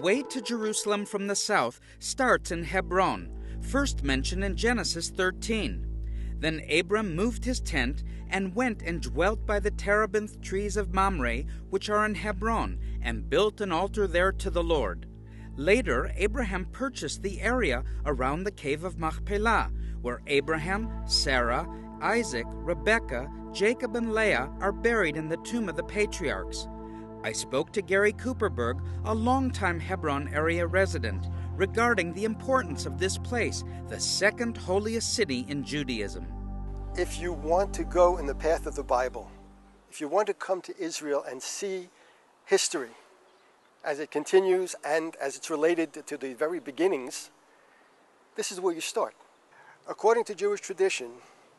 way to Jerusalem from the south starts in Hebron, first mentioned in Genesis 13. Then Abram moved his tent and went and dwelt by the terebinth trees of Mamre, which are in Hebron, and built an altar there to the Lord. Later, Abraham purchased the area around the cave of Machpelah, where Abraham, Sarah, Isaac, Rebekah, Jacob, and Leah are buried in the tomb of the patriarchs. I spoke to Gary Cooperberg, a longtime Hebron area resident, regarding the importance of this place, the second holiest city in Judaism. If you want to go in the path of the Bible, if you want to come to Israel and see history as it continues and as it's related to the very beginnings, this is where you start. According to Jewish tradition,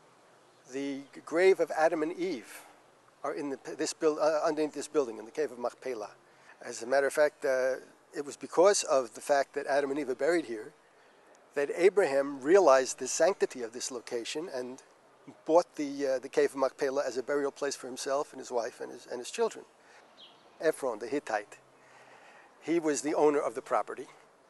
the grave of Adam and Eve are in underneath this building, in the cave of Machpelah. As a matter of fact, it was because of the fact that Adam and Eve are buried here that Abraham realized the sanctity of this location and bought the cave of Machpelah as a burial place for himself and his wife and his children. Ephron, the Hittite, he was the owner of the property,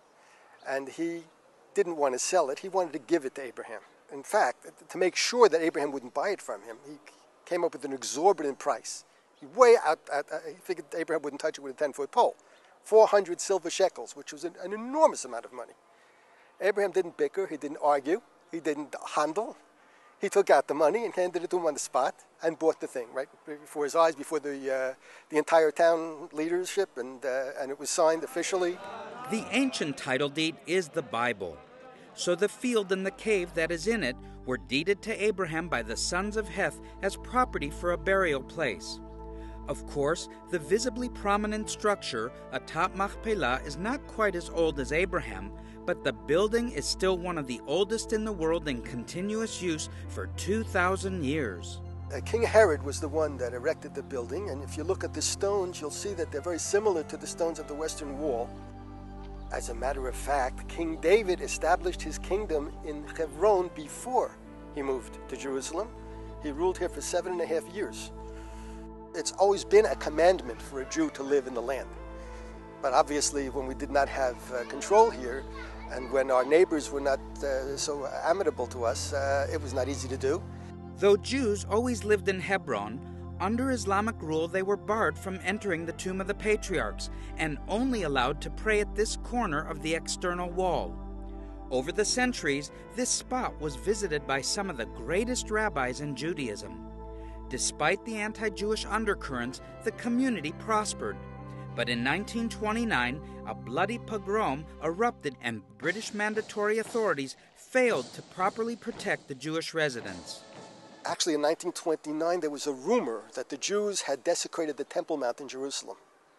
and he didn't want to sell it. He wanted to give it to Abraham. In fact, to make sure that Abraham wouldn't buy it from him, he came up with an exorbitant price. He figured Abraham wouldn't touch it with a 10-foot pole. 400 silver shekels, which was an enormous amount of money. Abraham didn't bicker, he didn't argue, he didn't handle. He took out the money and handed it to him on the spot and bought the thing, right before his eyes, before the entire town leadership, and it was signed officially. The ancient title deed is the Bible. So the field and the cave that is in it were deeded to Abraham by the sons of Heth as property for a burial place. Of course, the visibly prominent structure atop Machpelah is not quite as old as Abraham, but the building is still one of the oldest in the world in continuous use for 2,000 years. King Herod was the one that erected the building, and if you look at the stones, you'll see that they're very similar to the stones of the Western Wall. As a matter of fact, King David established his kingdom in Hebron before he moved to Jerusalem. He ruled here for 7.5 years. It's always been a commandment for a Jew to live in the land. But obviously, when we did not have control here, and when our neighbors were not so amenable to us, it was not easy to do. Though Jews always lived in Hebron, under Islamic rule they were barred from entering the tomb of the patriarchs and only allowed to pray at this corner of the external wall. Over the centuries, this spot was visited by some of the greatest rabbis in Judaism. Despite the anti-Jewish undercurrents, the community prospered. But in 1929, a bloody pogrom erupted and British mandatory authorities failed to properly protect the Jewish residents. Actually, in 1929, there was a rumor that the Jews had desecrated the Temple Mount in Jerusalem.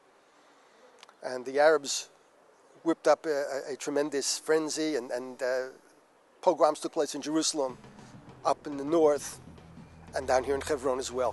And the Arabs whipped up a tremendous frenzy, and pogroms took place in Jerusalem, up in the north, and down here in Hebron as well.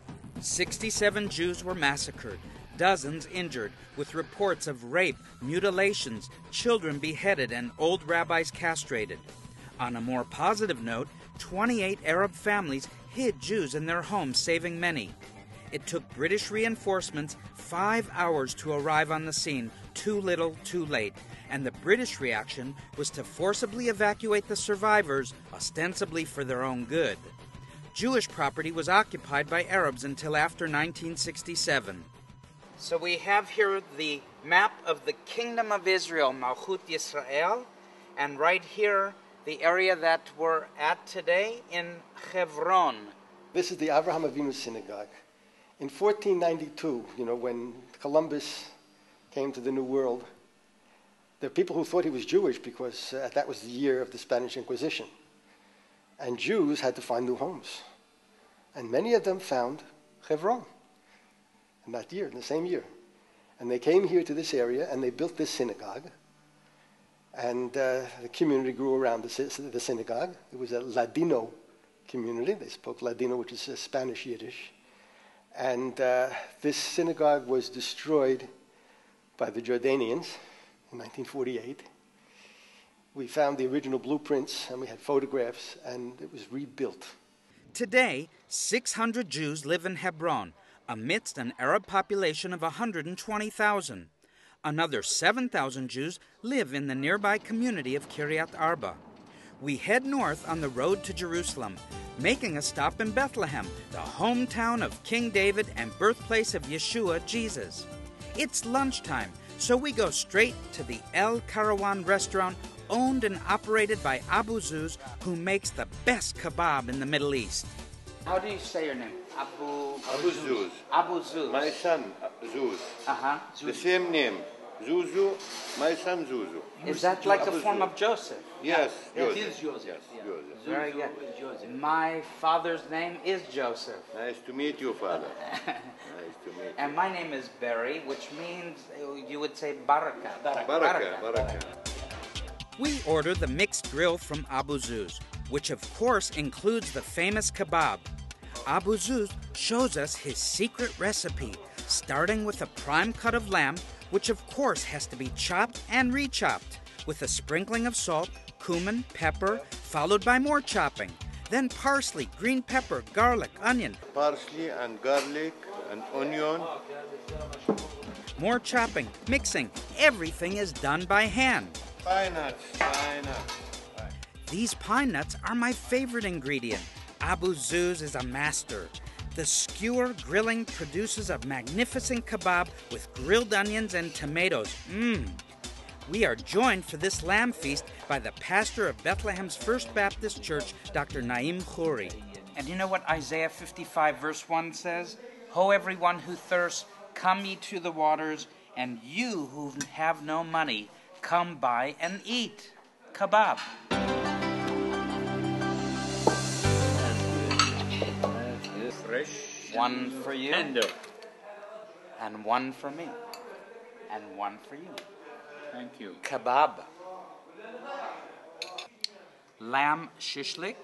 67 Jews were massacred, dozens injured, with reports of rape, mutilations, children beheaded, and old rabbis castrated. On a more positive note, 28 Arab families hid Jews in their homes, saving many. It took British reinforcements 5 hours to arrive on the scene, too little, too late, and the British reaction was to forcibly evacuate the survivors, ostensibly for their own good. Jewish property was occupied by Arabs until after 1967. So we have here the map of the Kingdom of Israel, Malchut Yisrael, and right here the area that we're at today in Hebron. This is the Avraham Avinu Synagogue. In 1492, when Columbus came to the New World, there were people who thought he was Jewish because that was the year of the Spanish Inquisition. And Jews had to find new homes. And many of them found Hebron in that year, in the same year. And they came here to this area and they built this synagogue. And the community grew around the synagogue. It was a Ladino community. They spoke Ladino, which is Spanish Yiddish. And this synagogue was destroyed by the Jordanians in 1948. We found the original blueprints, and we had photographs, and it was rebuilt. Today, 600 Jews live in Hebron, amidst an Arab population of 120,000. Another 7,000 Jews live in the nearby community of Kiryat Arba. We head north on the road to Jerusalem, making a stop in Bethlehem, the hometown of King David and birthplace of Yeshua, Jesus. It's lunchtime, so we go straight to the El Karawan restaurant, owned and operated by Abu Zuz, who makes the best kebab in the Middle East. How do you say your name? Abu Zuz. Abu Zuz. My son, Zuz. The same name. Zuzu, my son Zuzu. Is that like a Abu form Zuz. of Joseph? Yes, Joseph. It is Joseph. Yes, Yeah. Joseph. Very good. My father's name is Joseph. Nice to meet you, father. Nice to meet you. And my name is Barry, which means, you would say Baraka. Baraka. We order the mixed grill from Abu Zuz, which of course includes the famous kebab. Abu Zuz shows us his secret recipe, starting with a prime cut of lamb, which of course has to be chopped and re-chopped, with a sprinkling of salt, cumin, pepper, followed by more chopping. Then parsley, green pepper, garlic, onion. Parsley and garlic and onion. More chopping, mixing. Everything is done by hand. Pine nuts. These pine nuts are my favorite ingredient. Abu Zuz is a master. The skewer grilling produces a magnificent kebab with grilled onions and tomatoes. We are joined for this lamb feast by the pastor of Bethlehem's First Baptist Church, Dr. Naim Khoury. And you know what Isaiah 55 verse 1 says? Ho, everyone who thirsts, come ye to the waters, and you who have no money, come buy and eat. Kebab. Fresh. One for you. Tender. And one for me. And one for you. Thank you. Kebab. Lamb shishlik.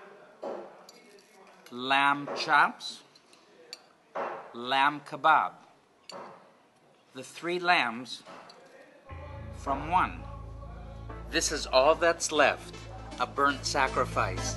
Lamb chops. Lamb kebab. The 3 lambs from one. This is all that's left. A burnt sacrifice.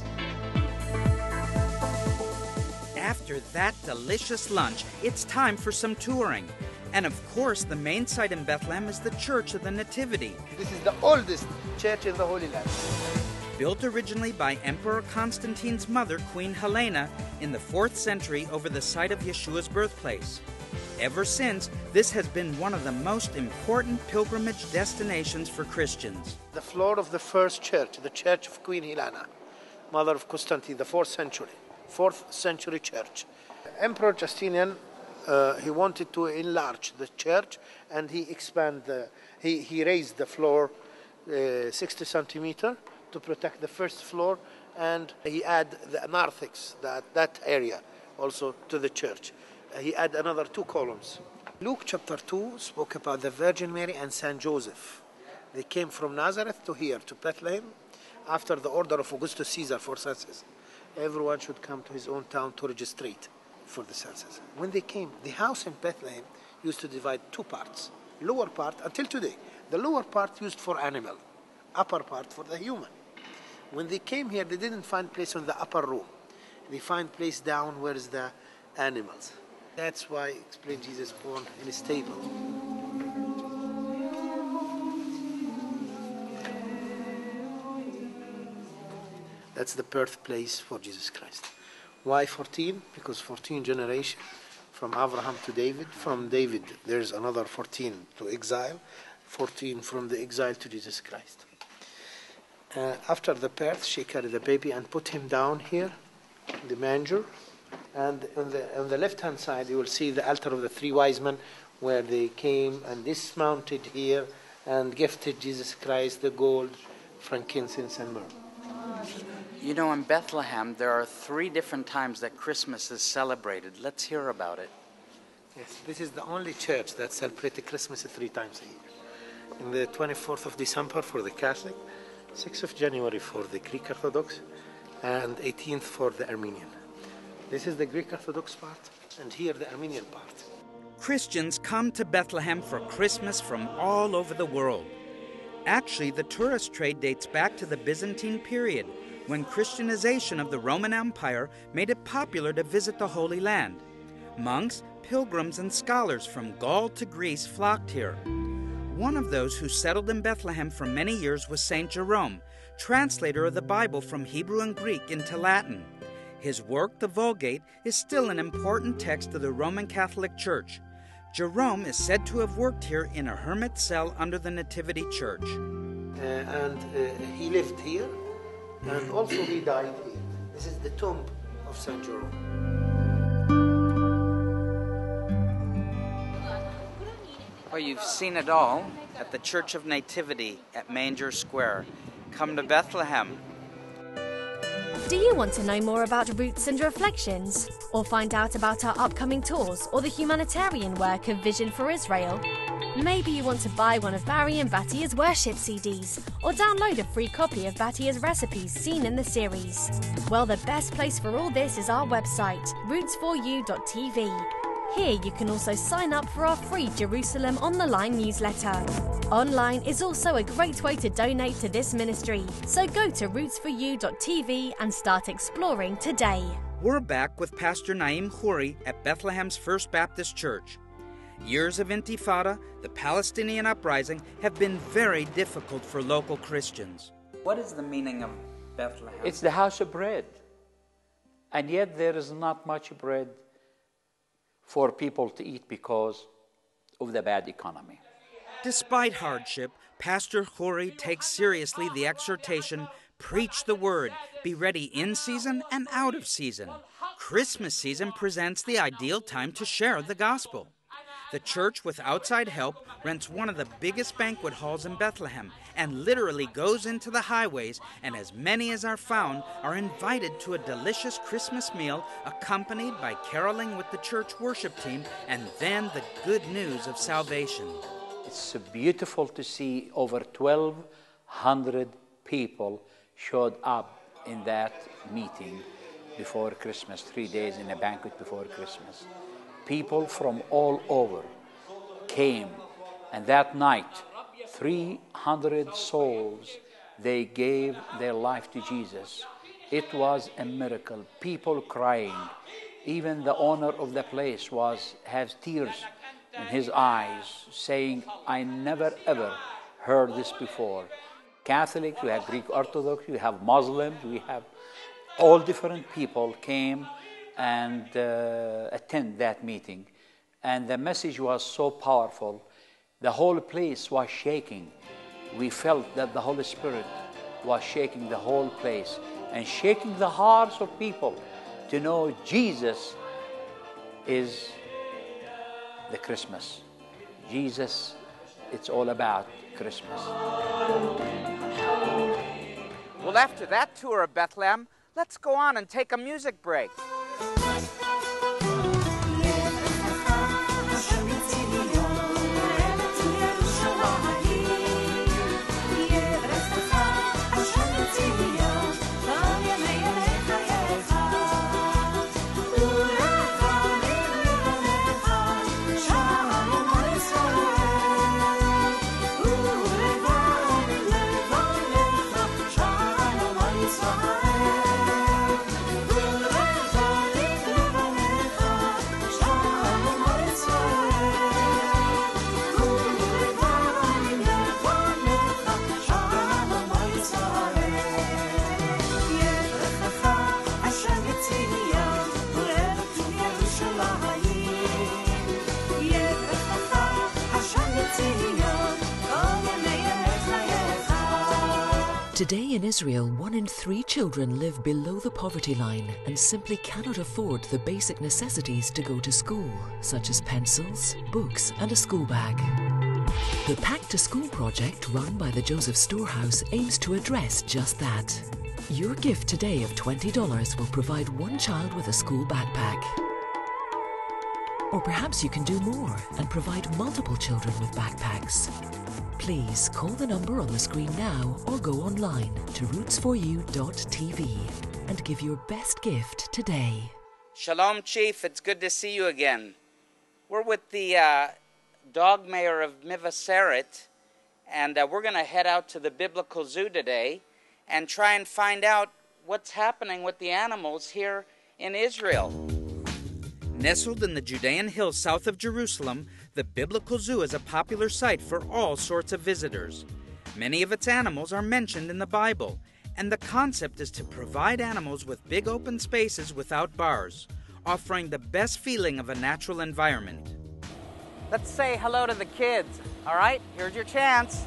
After that delicious lunch, it's time for some touring. And of course, the main site in Bethlehem is the Church of the Nativity. This is the oldest church in the Holy Land. Built originally by Emperor Constantine's mother, Queen Helena, in the 4th century over the site of Yeshua's birthplace. Ever since, this has been one of the most important pilgrimage destinations for Christians. The floor of the first church, the church of Queen Helena, mother of Constantine, the 4th century church. Emperor Justinian, he wanted to enlarge the church, and he raised the floor 60 centimeter to protect the first floor, and he added the narthex, that area, also to the church. He added another 2 columns. Luke chapter 2 spoke about the Virgin Mary and Saint Joseph. They came from Nazareth to here, to Bethlehem, after the order of Augustus Caesar for census. Everyone should come to his own town to registrate for the census. When they came, the house in Bethlehem used to divide 2 parts. Lower part, until today, the lower part used for animal, upper part for the human. When they came here, they didn't find place in the upper room. They find place down where is the animals. That's why, explain, Jesus born in a stable. That's the birthplace for Jesus Christ. Why 14? Because 14 generations from Abraham to David. From David, there's another 14 to exile. 14 from the exile to Jesus Christ. After the birth, she carried the baby and put him down here, in the manger. And on the left-hand side, you will see the altar of the 3 wise men, where they came and dismounted here and gifted Jesus Christ the gold, frankincense, and myrrh. You know, in Bethlehem, there are 3 different times that Christmas is celebrated. Let's hear about it. Yes, this is the only church that celebrates Christmas 3 times a year. In the 24th of December for the Catholic, 6th of January for the Greek Orthodox, and 18th for the Armenian. This is the Greek Orthodox part, and here the Armenian part. Christians come to Bethlehem for Christmas from all over the world. Actually, the tourist trade dates back to the Byzantine period, when Christianization of the Roman Empire made it popular to visit the Holy Land. Monks, pilgrims, and scholars from Gaul to Greece flocked here. One of those who settled in Bethlehem for many years was St. Jerome, translator of the Bible from Hebrew and Greek into Latin. His work, the Vulgate, is still an important text of the Roman Catholic Church. Jerome is said to have worked here in a hermit cell under the Nativity Church. He lived here, and also he died here. This is the tomb of St. Jerome. Well, you've seen it all at the Church of Nativity at Manger Square. Come to Bethlehem. Do you want to know more about Roots and Reflections? Or find out about our upcoming tours or the humanitarian work of Vision for Israel? Maybe you want to buy one of Barry and Batia's worship CDs or download a free copy of Batia's recipes seen in the series. Well, the best place for all this is our website, roots4u.tv. Here you can also sign up for our free Jerusalem on the Line newsletter. Online is also a great way to donate to this ministry, so go to roots4u.tv and start exploring today. We're back with Pastor Naim Khoury at Bethlehem's First Baptist Church. Years of Intifada, the Palestinian uprising, have been very difficult for local Christians. What is the meaning of Bethlehem? It's the house of bread. And yet there is not much bread for people to eat because of the bad economy. Despite hardship, Pastor Khoury takes seriously the exhortation, preach the word, be ready in season and out of season. Christmas season presents the ideal time to share the gospel. The church, with outside help, rents one of the biggest banquet halls in Bethlehem and literally goes into the highways, and as many as are found are invited to a delicious Christmas meal accompanied by caroling with the church worship team and then the good news of salvation. It's beautiful to see over 1,200 people showed up in that meeting before Christmas, 3 days in a banquet before Christmas. People from all over came, and that night 300 souls, they gave their life to Jesus. It was a miracle. People crying. Even the owner of the place has tears in his eyes, saying, I never ever heard this before. Catholics, we have Greek Orthodox, we have Muslims, we have all different people came and attend that meeting. And the message was so powerful. The whole place was shaking. We felt that the Holy Spirit was shaking the whole place and shaking the hearts of people to know Jesus is the Christmas. Jesus, it's all about Christmas. Well, after that tour of Bethlehem, let's go on and take a music break. Today in Israel, 1 in 3 children live below the poverty line and simply cannot afford the basic necessities to go to school, such as pencils, books, and a school bag. The Pack to School project, run by the Joseph Storehouse, aims to address just that. Your gift today of $20 will provide one child with a school backpack. Or perhaps you can do more and provide multiple children with backpacks. Please call the number on the screen now or go online to roots4u.tv and give your best gift today. Shalom, Chief. It's good to see you again. We're with the dog mayor of Mevaseret, and we're going to head out to the Biblical Zoo today and try and find out what's happening with the animals here in Israel. Nestled in the Judean hills south of Jerusalem, the Biblical Zoo is a popular site for all sorts of visitors. Many of its animals are mentioned in the Bible, and the concept is to provide animals with big open spaces without bars, offering the best feeling of a natural environment. Let's say hello to the kids. All right, here's your chance.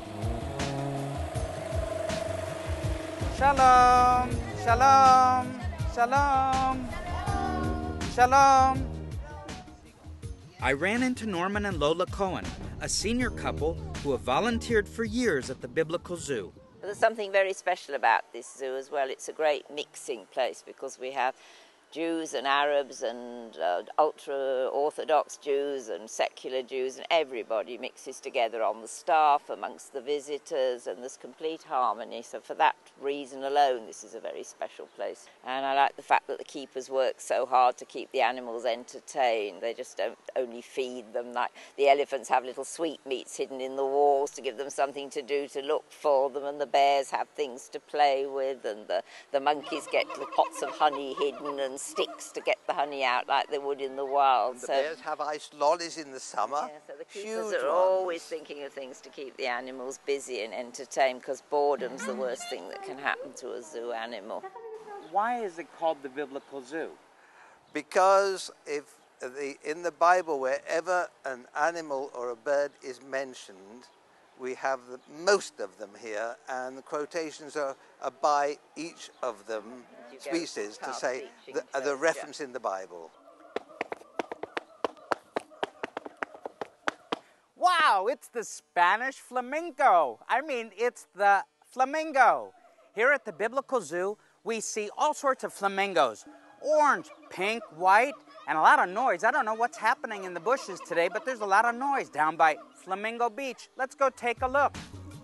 Shalom, shalom, shalom, shalom. I ran into Norman and Lola Cohen, a senior couple who have volunteered for years at the Biblical Zoo. There's something very special about this zoo as well. It's a great mixing place because we have Jews and Arabs and ultra-Orthodox Jews and secular Jews, and everybody mixes together on the staff, amongst the visitors, and there's complete harmony. So for that reason alone, this is a very special place. And I like the fact that the keepers work so hard to keep the animals entertained. They just don't only feed them. Like the elephants have little sweetmeats hidden in the walls to give them something to do, to look for them, and the bears have things to play with, and the monkeys get the pots of honey hidden and sticks to get the honey out like they would in the wild. And the bears have iced lollies in the summer. Yeah, so the keepers are always thinking of things to keep the animals busy and entertained, because boredom's the worst thing that can happen to a zoo animal. Why is it called the Biblical Zoo? Because in the Bible, wherever an animal or a bird is mentioned, we have most of them here, and the quotations are by each of them species to say the reference in the Bible. Wow, it's the Spanish flamenco. I mean, it's the flamingo. Here at the Biblical Zoo, we see all sorts of flamingos. Orange, pink, white, and a lot of noise. I don't know what's happening in the bushes today, but there's a lot of noise down by Flamingo Beach. Let's go take a look.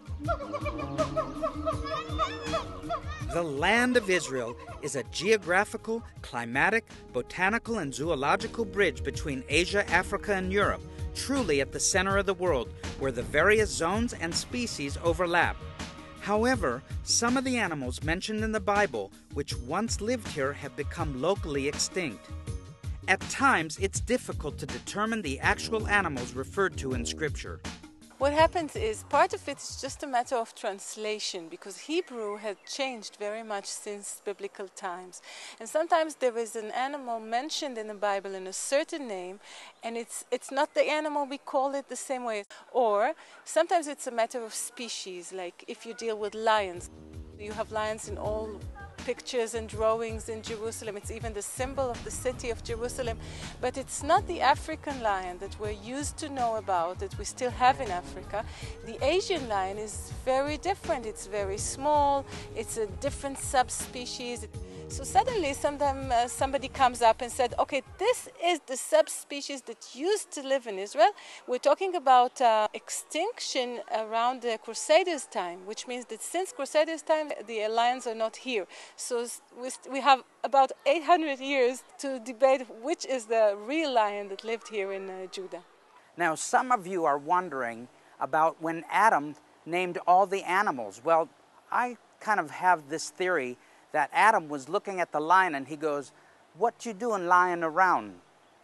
The land of Israel is a geographical, climatic, botanical, and zoological bridge between Asia, Africa, and Europe, truly at the center of the world, where the various zones and species overlap. However, some of the animals mentioned in the Bible, which once lived here, have become locally extinct. At times, it's difficult to determine the actual animals referred to in Scripture. What happens is part of it is just a matter of translation, because Hebrew had changed very much since biblical times. And sometimes there is an animal mentioned in the Bible in a certain name, and it's not the animal, we call it the same way. Or sometimes it's a matter of species, like if you deal with lions. You have lions in all pictures and drawings in Jerusalem. It's even the symbol of the city of Jerusalem. But it's not the African lion that we're used to know about, that we still have in Africa. The Asian lion is very different. It's very small. It's a different subspecies. So suddenly somebody comes up and said, okay, this is the subspecies that used to live in Israel. We're talking about extinction around the Crusaders' time, which means that since Crusaders' time, the lions are not here. So we have about 800 years to debate which is the real lion that lived here in Judah. Now, some of you are wondering about when Adam named all the animals. Well, I kind of have this theory that Adam was looking at the lion and he goes, "What you doing lying around?"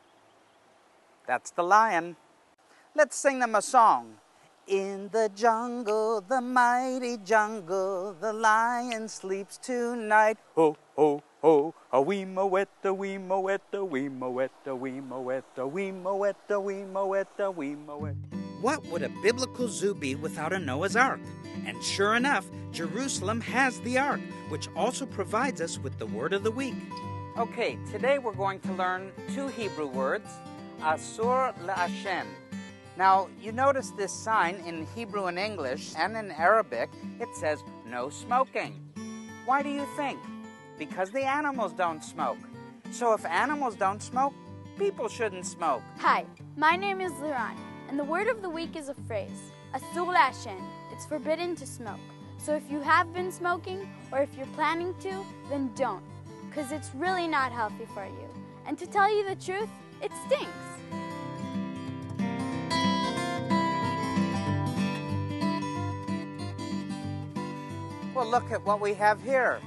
That's the lion. Let's sing them a song. In the jungle, the mighty jungle, the lion sleeps tonight. Ho, ho, ho, a wee moetta, wee moetta, wee moetta, wee moetta, wee moetta, wee moetta, wee moetta. What would a biblical zoo be without a Noah's Ark? And sure enough, Jerusalem has the Ark, which also provides us with the word of the week. Okay, today we're going to learn two Hebrew words, asur la'ashen. Now, you notice this sign in Hebrew and English, and in Arabic, it says no smoking. Why do you think? Because the animals don't smoke. So if animals don't smoke, people shouldn't smoke. Hi, my name is Liran, and the word of the week is a phrase, asur la'ashen. It's forbidden to smoke. So if you have been smoking, or if you're planning to, then don't, because it's really not healthy for you. And to tell you the truth, it stinks. Well, look at what we have here.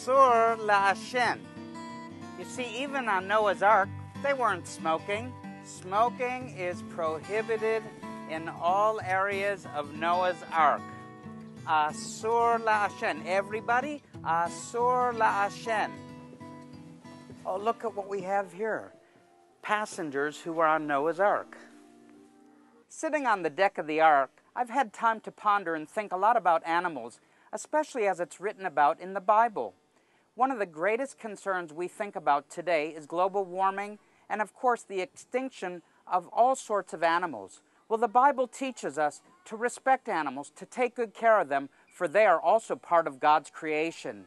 Asur la'ashen. You see, even on Noah's Ark, they weren't smoking. Smoking is prohibited in all areas of Noah's Ark. Asur la'ashen. Everybody, asur la'ashen. Oh, look at what we have here. Passengers who were on Noah's Ark. Sitting on the deck of the Ark, I've had time to ponder and think a lot about animals, especially as it's written about in the Bible. One of the greatest concerns we think about today is global warming and, of course, the extinction of all sorts of animals. Well, the Bible teaches us to respect animals, to take good care of them, for they are also part of God's creation.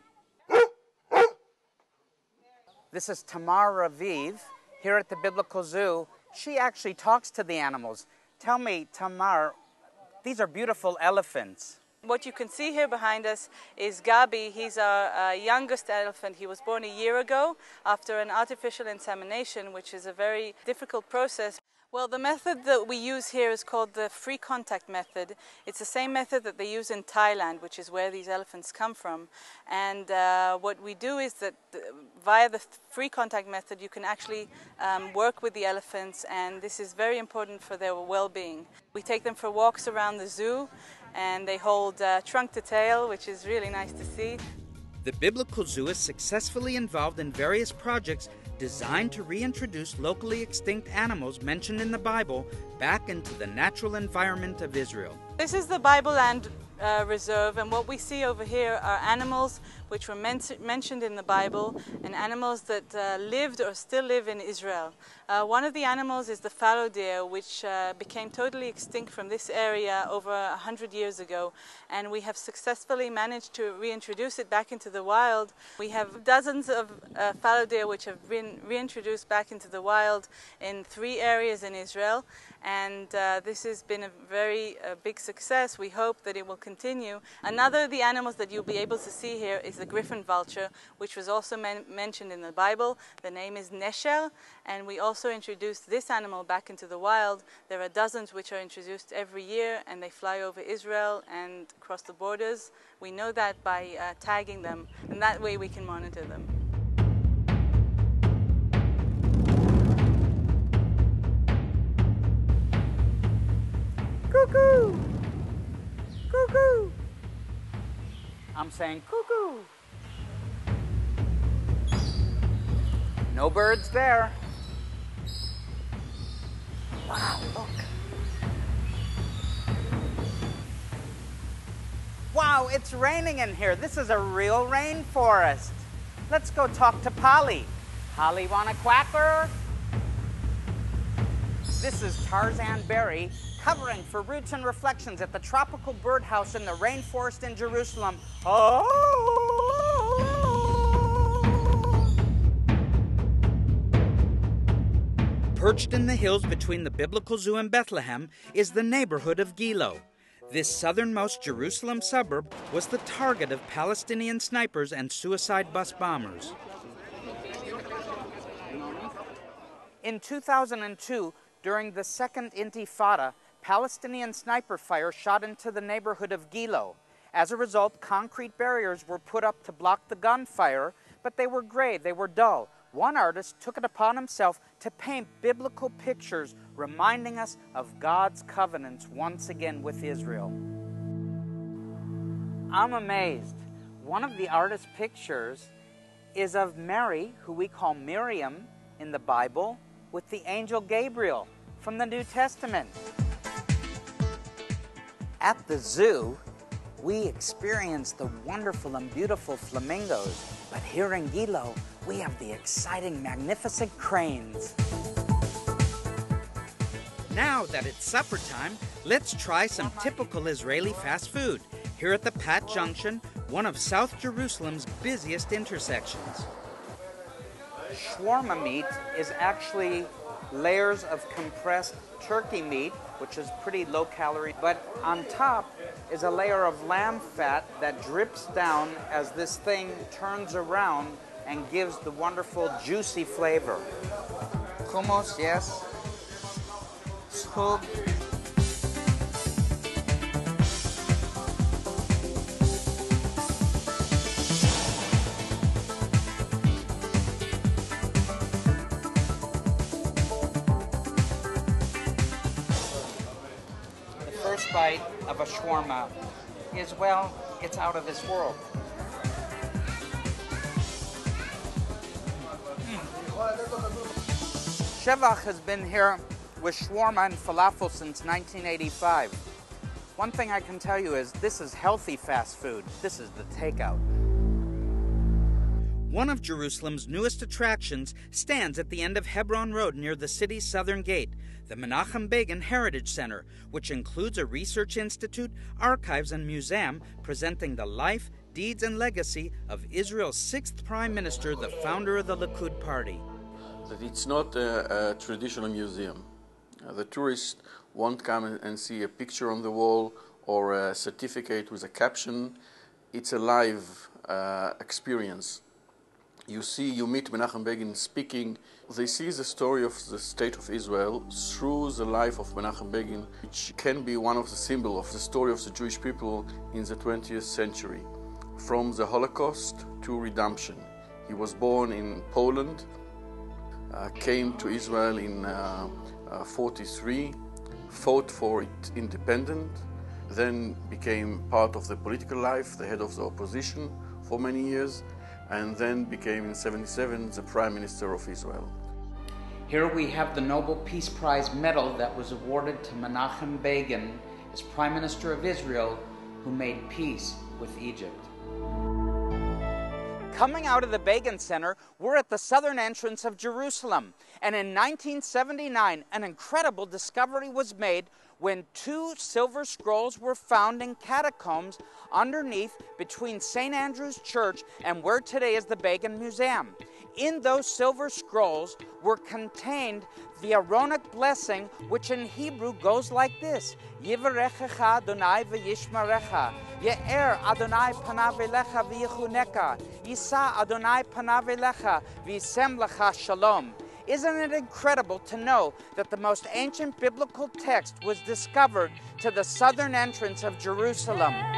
This is Tamar Raviv here at the Biblical Zoo. She actually talks to the animals. Tell me, Tamar, these are beautiful elephants. What you can see here behind us is Gabi. He's our youngest elephant. He was born a year ago after an artificial insemination, which is a very difficult process. Well, the method that we use here is called the free contact method. It's the same method that they use in Thailand, which is where these elephants come from. And what we do is that via the free contact method, you can actually work with the elephants, and this is very important for their well-being. We take them for walks around the zoo, and they hold trunk to tail, which is really nice to see. The Biblical Zoo is successfully involved in various projects designed to reintroduce locally extinct animals mentioned in the Bible back into the natural environment of Israel. This is the Bible Land Reserve, and what we see over here are animals which were mentioned in the Bible, and animals that lived or still live in Israel. One of the animals is the fallow deer, which became totally extinct from this area over 100 years ago, and we have successfully managed to reintroduce it back into the wild. We have dozens of fallow deer which have been reintroduced back into the wild in 3 areas in Israel, and this has been a very big success. We hope that it will continue. Another of the animals that you'll be able to see here is the griffon vulture, which was also mentioned in the Bible. The name is Nesher, and we also introduced this animal back into the wild. There are dozens which are introduced every year, and they fly over Israel and cross the borders. We know that by tagging them, and that way we can monitor them. Cuckoo! Cuckoo! I'm saying cuckoo. No birds there. Wow, look. Wow, it's raining in here. This is a real rainforest. Let's go talk to Polly. Polly, want a quacker? This is Tarzan Berry, covering for Roots and Reflections at the Tropical Birdhouse in the rainforest in Jerusalem. Oh! Perched in the hills between the Biblical Zoo and Bethlehem is the neighborhood of Gilo. This southernmost Jerusalem suburb was the target of Palestinian snipers and suicide bus bombers. In 2002, during the Second Intifada, Palestinian sniper fire shot into the neighborhood of Gilo. As a result, concrete barriers were put up to block the gunfire, but they were gray, they were dull. One artist took it upon himself to paint biblical pictures reminding us of God's covenants once again with Israel. I'm amazed. One of the artist's pictures is of Mary, who we call Miriam in the Bible, with the angel Gabriel from the New Testament. At the zoo, we experience the wonderful and beautiful flamingos, but here in Gilo, we have the exciting, magnificent cranes. Now that it's supper time, let's try some typical Israeli fast food here at the Pat Junction, one of South Jerusalem's busiest intersections. Shawarma meat is actually layers of compressed turkey meat, which is pretty low calorie, but on top is a layer of lamb fat that drips down as this thing turns around and gives the wonderful juicy flavor. Hummus, yes. Zhug. bite of a shawarma is, well, it's out of this world. Shevach has been here with shawarma and falafel since 1985. One thing I can tell you is this is healthy fast food. This is the takeout. One of Jerusalem's newest attractions stands at the end of Hebron Road near the city's southern gate, the Menachem Begin Heritage Center, which includes a research institute, archives, and museum presenting the life, deeds, and legacy of Israel's 6th Prime Minister, the founder of the Likud Party. That it's not a traditional museum. The tourist won't come and see a picture on the wall or a certificate with a caption. It's a live experience. You meet Menachem Begin speaking. They see the story of the state of Israel through the life of Menachem Begin, which can be one of the symbols of the story of the Jewish people in the 20th century, from the Holocaust to redemption. He was born in Poland, came to Israel in 43, fought for its independence, then became part of the political life, the head of the opposition for many years, and then became in 77 the Prime Minister of Israel. Here we have the Nobel Peace Prize medal that was awarded to Menachem Begin as Prime Minister of Israel, who made peace with Egypt. Coming out of the Begin Center, we're at the southern entrance of Jerusalem. And in 1979, an incredible discovery was made when 2 silver scrolls were found in catacombs underneath between St. Andrew's Church and where today is the Begin Museum. In those silver scrolls were contained the Aaronic blessing, which in Hebrew goes like this: Yivarechecha Adonai v'yishmarecha, Ye'er Adonai panav elecha v'yichuneka, Yisa Adonai panav elecha v'yisem lecha shalom. Isn't it incredible to know that the most ancient biblical text was discovered to the southern entrance of Jerusalem?